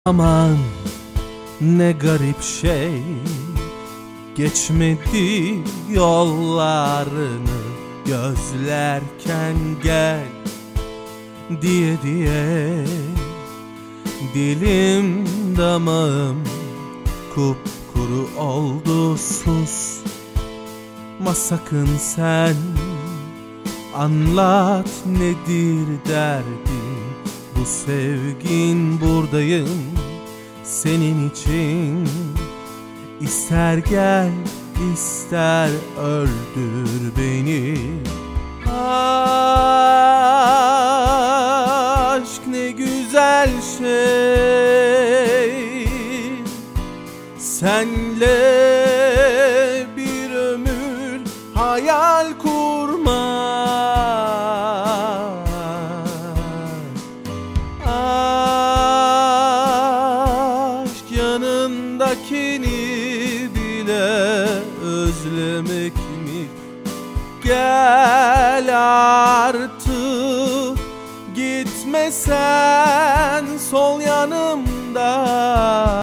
Aman ne garip şey, geçmedi yollarını gözlerken gel diye diye. Dilim damağım kupkuru oldu, sus ma sakın sen, anlat nedir derdin, bu sevgin, buradayım senin için. İster gel ister öldür beni. Aşk ne güzel şey, senle bir ömür hayal kurmak. Aşk yanındakini bile özlemek mi? Gel artık, gitme sen sol yanımda.